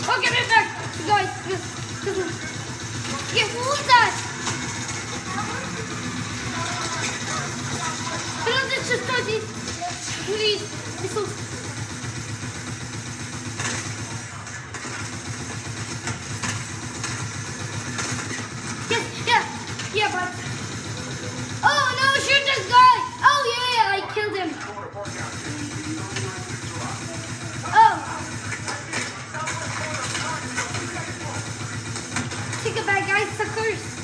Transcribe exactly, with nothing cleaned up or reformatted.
Oh, get it back! Guys, yeah, what was that? But I'm just start these, these missiles. Yes, yeah, yeah, but. Oh no, shoot this guy! Oh yeah, I killed him. Oh. Take it back, guys, suckers.